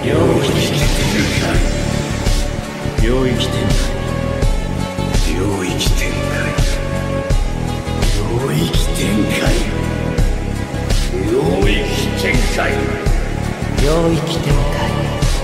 領域展開領域展開領域展開領域展開領域展開領域展開।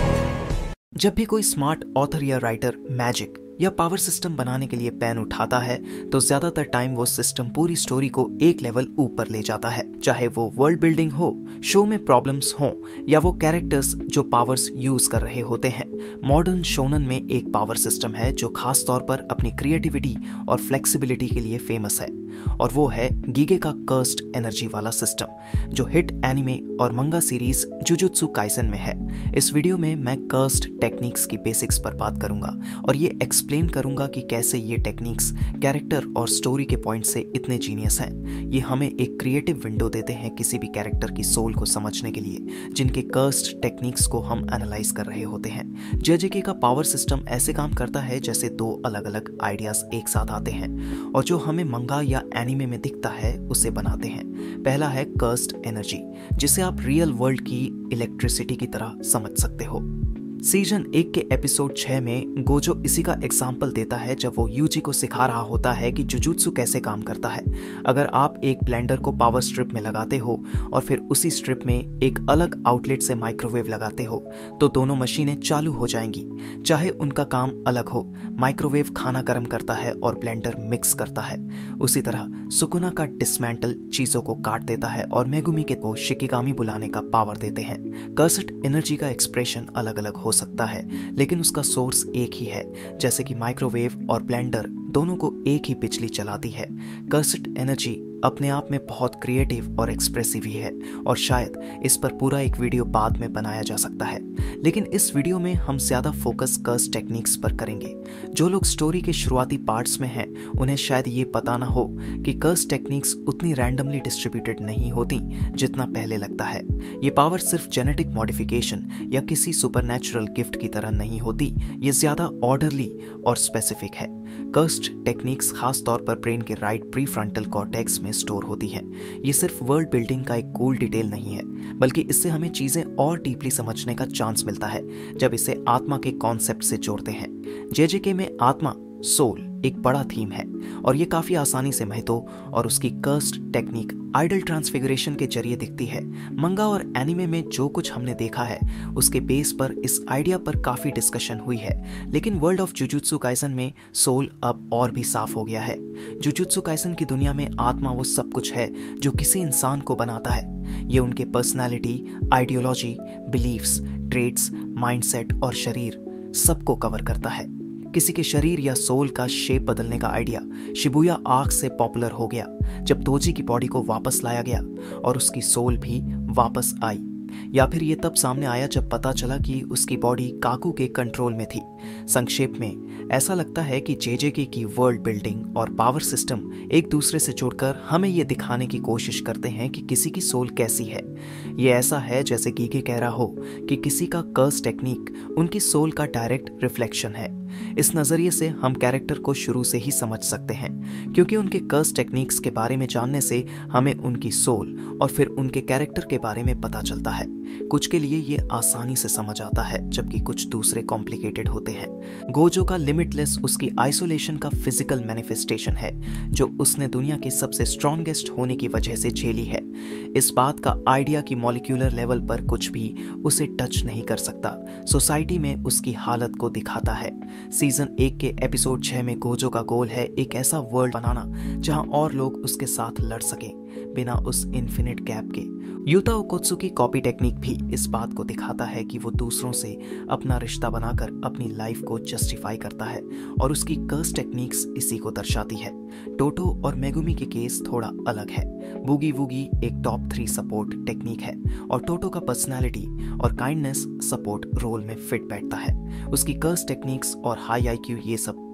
जब भी कोई स्मार्ट ऑथर या राइटर मैजिक या पावर सिस्टम बनाने के लिए पेन उठाता है तो ज्यादातर टाइम वो सिस्टम पूरी स्टोरी को एक लेवल ऊपर ले जाता है, चाहे वो वर्ल्ड बिल्डिंग हो, शो में प्रॉब्लम्स हो या वो कैरेक्टर्स जो पावर्स यूज कर रहे होते हैं। मॉडर्न शोनन में एक पावर सिस्टम है जो खास तौर पर अपनी क्रिएटिविटी और फ्लेक्सिबिलिटी के लिए फेमस है, और वो है गीगे का कर्स्ड एनर्जी वाला सिस्टम जो हिट एनिमे और मंगा सीरीज जुजुत्सु काइसेन में है। इस वीडियो में मैं कर्स्ड टेक्निक्स की बेसिक्स पर बात करूंगा और ये एक्सप्लेन करूंगा कि कैसे ये टेक्निक्स कैरेक्टर और स्टोरी के पॉइंट से इतने जीनियस हैं। ये हमें एक क्रिएटिव विंडो देते हैं किसी भी कैरेक्टर की सोल को समझने के लिए, जिनके कर्स्ड टेक्निक्स को हम एनालाइज कर रहे होते हैं। जेजेके का पावर सिस्टम ऐसे काम करता है जैसे दो अलग अलग आइडियाज एक साथ आते हैं और जो हमें मंगा या एनिमे में दिखता है उसे बनाते हैं। पहला है कर्स्ड एनर्जी, जिसे आप रियल वर्ल्ड की इलेक्ट्रिसिटी की तरह समझ सकते हो। सीजन 1 के एपिसोड 6 में गोजो इसी का एग्जाम्पल देता है जब वो यूजी को सिखा रहा होता है कि जुजुत्सु कैसे काम करता है। अगर आप एक ब्लेंडर को पावर स्ट्रिप में लगाते हो और फिर उसी स्ट्रिप में एक अलग आउटलेट से माइक्रोवेव लगाते हो तो दोनों मशीनें चालू हो जाएंगी, चाहे उनका काम अलग हो। माइक्रोवेव खाना गर्म करता है और ब्लेंडर मिक्स करता है। उसी तरह सुकुना का डिसमेंटल चीजों को काट देता है और मेगुमी के को शिकिगामी बुलाने का पावर देते हैं। कर्स्ड एनर्जी का एक्सप्रेशन अलग अलग हो सकता है लेकिन उसका सोर्स एक ही है, जैसे कि माइक्रोवेव और ब्लेंडर दोनों को एक ही बिजली चलाती है। कर्स्ड एनर्जी अपने आप में बहुत क्रिएटिव और एक्सप्रेसिव ही है और शायद इस पर पूरा एक वीडियो बाद में बनाया जा सकता है, लेकिन इस वीडियो में हम ज्यादा फोकस कर्स्ड टेक्निक्स पर करेंगे। जो लोग स्टोरी के शुरुआती पार्ट्स में हैं उन्हें शायद ये पता ना हो कि कर्स्ड टेक्निक्स उतनी रैंडमली डिस्ट्रीब्यूटेड नहीं होती जितना पहले लगता है। ये पावर सिर्फ जेनेटिक मॉडिफिकेशन या किसी सुपरनैचुरल गिफ्ट की तरह नहीं होती, ये ज्यादा ऑर्डरली और स्पेसिफिक है। कर्स्ड टेक्निक्स खास तौर पर ब्रेन के राइट प्रीफ्रंटल कॉर्टेक्स में स्टोर होती है। ये सिर्फ वर्ल्ड बिल्डिंग का एक कूल डिटेल नहीं है, बल्कि इससे हमें चीजें और डीपली समझने का चांस मिलता है जब इसे आत्मा के कॉन्सेप्ट से जोड़ते हैं। जेजेके में आत्मा, सोल, एक बड़ा थीम है और ये काफी आसानी से महतो और उसकी कर्स्ड टेक्निक आइडल ट्रांसफिगरेशन के जरिए दिखती है। मंगा और एनिमे में जो कुछ हमने देखा है उसके बेस पर इस आइडिया पर काफी डिस्कशन हुई है, लेकिन वर्ल्ड ऑफ जुजुत्सु काइसेन में सोल अब और भी साफ हो गया है। जुजुत्सु काइसेन की दुनिया में आत्मा वो सब कुछ है जो किसी इंसान को बनाता है। ये उनके personality, ideology, beliefs, traits, mindset और शरीर सबको कवर करता है। किसी के शरीर या सोल का शेप बदलने का आइडिया शिबुया आर्क से पॉपुलर हो गया जब तोजी की बॉडी को वापस लाया गया और उसकी सोल भी वापस आई, या फिर ये तब सामने आया जब पता चला कि उसकी बॉडी काकू के कंट्रोल में थी। संक्षेप में ऐसा लगता है कि जेजेके की वर्ल्ड बिल्डिंग और पावर सिस्टम एक दूसरे से जुड़कर हमें ये दिखाने की कोशिश करते हैं कि किसी की सोल कैसी है। ये ऐसा है जैसे गीगे कह रहा हो कि किसी का कर्स टेक्निक उनकी सोल का डायरेक्ट रिफ्लेक्शन है। इस नजरिए से हम कैरेक्टर को शुरू से ही समझ सकते हैं, क्योंकि उनके कर्स टेक्निक्स के बारे में जानने से हमें उनकी सोल और फिर उनके कैरेक्टर के बारे में पता चलता है। कुछ के लिए ये आसानी से समझ आता है जबकि कुछ दूसरे कॉम्प्लिकेटेड होते हैं। गोजो का लिमिटलेस उसकी आइसोलेशन का फिजिकल मैनिफेस्टेशन है जो उसने दुनिया के सबसे स्ट्रॉन्गेस्ट होने की वजह से झेली है। इस बात का आइडिया की मॉलिक्यूलर लेवल पर कुछ भी उसे टच नहीं कर सकता सोसाइटी में उसकी हालत को दिखाता है। सीजन 1 के एपिसोड 6 में गोजो का गोल है एक ऐसा वर्ल्ड बनाना जहां और लोग उसके साथ लड़ सकें बिना उस इन्फिनिट गैप के। यूता ओकोत्सुकी कॉपी टेक्निक भी इस बात को दिखाता है कि वो दूसरों से अपना रिश्ता बनाकर अपनी लाइफ को जस्टिफाई करता है और उसकी कर्स टेक्निक्स इसी को दर्शाती है। टोटो और मेगुमी के केस थोड़ा अलग है। बूगी वूगी एक टॉप 3 सपोर्ट टेक्निक है और टोटो का पर्सनालिटी और काइंडनेस सपोर्ट रोल में फिट बैठता है। उसकी कर्स टेक्निक्स और हाई आईक्यू ये सब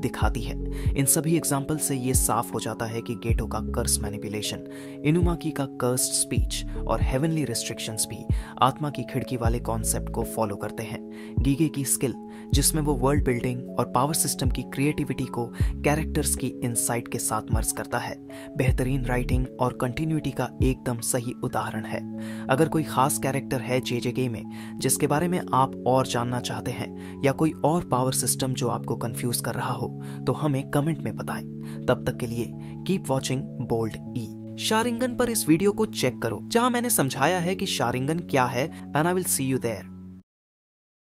दिखाती है। इन सभी एग्जाम्पल से ये साफ हो जाता है कि गेटो का कर्स मैनिपुलेशन, इनुमाकी का कर्स्ड स्पीच और हेवनली रिस्ट्रिक्शंस भी आत्मा की खिड़की वाले कॉन्सेप्ट को फॉलो करते हैं। गीगे की स्किल, जिसमें वो वर्ल्ड बिल्डिंग और पावर सिस्टम की क्रिएटिविटी को कैरेक्टर्स की इनसाइट के साथ मर्ज करता है, बेहतरीन राइटिंग और कंटिन्यूटी का एकदम सही उदाहरण है। अगर कोई खास कैरेक्टर है JJK में जिसके बारे में आप और जानना चाहते हैं, या कोई और पावर सिस्टम जो आपको कंफ्यूज कर रहा हो, तो हमें कमेंट में बताएं। तब तक के लिए keep watching bold E. Sharingan पर इस वीडियो को चेक करो, जहां मैंने समझाया है कि शारिंगन क्या है, and I will see you there.